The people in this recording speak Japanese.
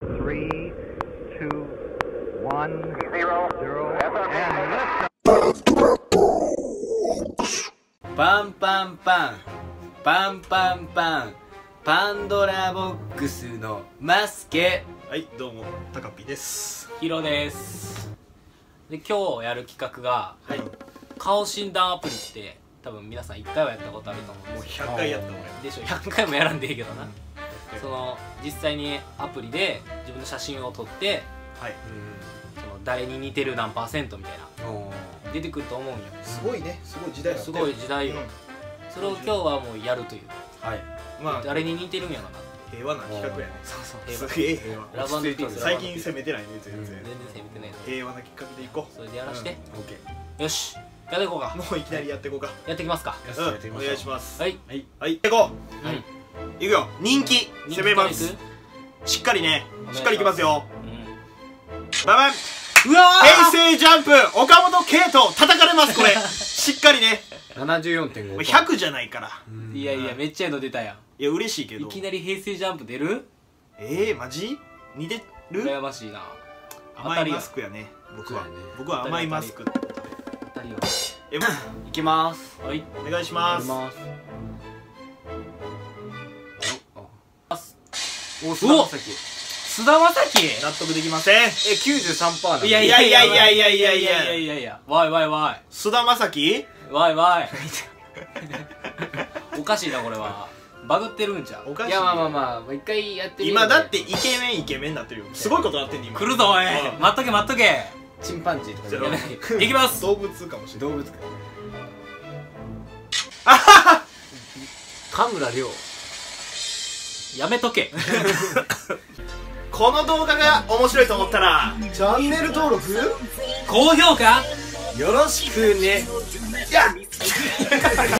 3, 2, 1, 0, and lift. パンパンパンパンパンパンパンドラボックスのマスケ。 はい、どうも、たかぴです。 ヒロです。で、今日やる企画が、 はい、 顔診断アプリって多分皆さん1回はやったことあると思うんですよ。 もう100回やったもんでしょ。100回もやらんでいいけどな、その実際にアプリで自分の写真を撮って、 はい、 その誰に似てる何パーセントみたいな出てくると思うんよ。 すごいね、すごい時代だったよ。 すごい時代よ、それを今日はもうやるという。 はい、まあ誰に似てるんやろな。 平和な企画やね。 そうそう、 すげえ平和。 ラブ&ピース。 最近攻めてないね、全然。 全然攻めてない。 平和な企画でいこう。 それでやらして。 オッケー。 よし、やっていこうか。 もういきなりやっていこうか。 やっていきますか。 お願いします。 はいはいはい、行こう。いくよ。人気攻めます。しっかりね、しっかりいきますよ。ババン。 うわー、 平成ジャンプ岡本圭と叩かれます。これしっかりね。 74.5。 100じゃないから。 いやいや、めっちゃいいの出たやん。 いや嬉しいけど。 いきなり平成ジャンプ出る？ マジ？似てる？ 羨ましいな。 甘いマスクやね。僕は甘いマスクってことで。 当たりよ。 いきます。 はい、 お願いします。 お、菅田将暉。 菅田将暉？ 納得できません。 93%なんで。 いやいやいやいやいやいやいやいやいや、わいわいわい。 菅田将暉？ わいわい。おかしいな、これは。バグってるんちゃう？ おかしい。 いや、まあ一回やってみる。 今だってイケメンになってるよ。すごいことなってんね今。 来るぞおい。待っとけ待っとけ。 チンパンジーとかいきます。 動物かもしれない。 動物か。 田村亮。やめとけ。 この動画が面白いと思ったらチャンネル登録高評価よろしくね。